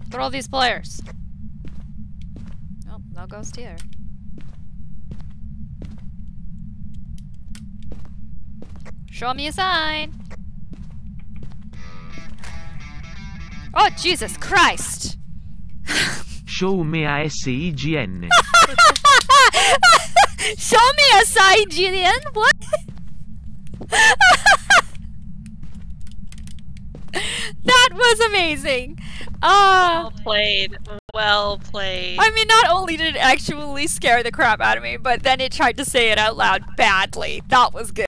Look at all these players. Oh, no ghost here. Show me a sign. Oh, Jesus Christ! Show me a SIGN. Show me a SIGN? What? That was amazing! Well played. Well played. I mean, not only did it actually scare the crap out of me, but then it tried to say it out loud badly. That was good.